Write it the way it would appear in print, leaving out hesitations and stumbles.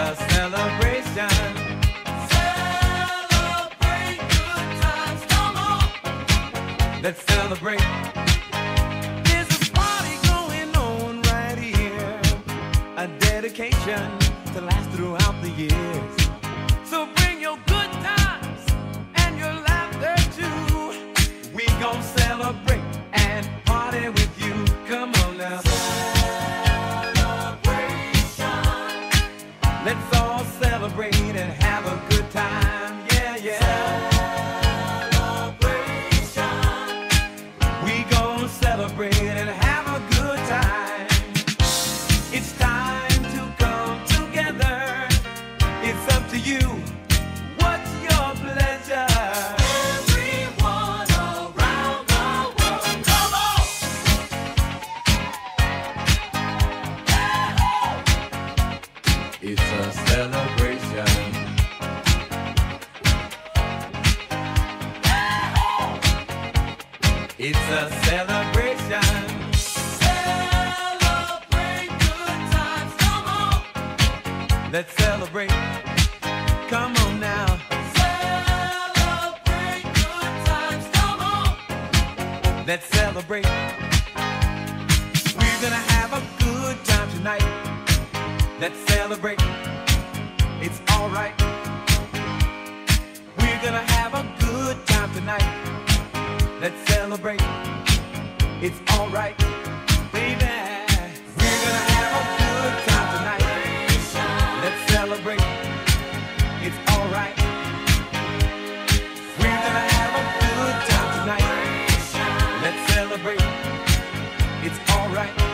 a celebration. Celebrate good times, come on. Let's celebrate. There's a party going on right here, a dedication to last throughout the years. So bring your good times and your laughter too. We gon' celebrate and party with you. Come on now. Let's all celebrate and have a good time. Yeah, yeah. Celebration. We gon' celebrate and have a good time. It's time to come together. It's up to you. What's your pleasure? Everyone around the world, come on. It's a celebration. It's a celebration. Celebrate good times, come on. Let's celebrate. Come on now. Celebrate good times, come on. Let's celebrate. We're gonna have a good time tonight. Let's celebrate. It's alright. We're gonna have a good time tonight. Let's celebrate. It's alright, baby. We're gonna have a good time tonight. Let's celebrate. It's alright. We're gonna have a good time tonight. Let's celebrate. It's alright.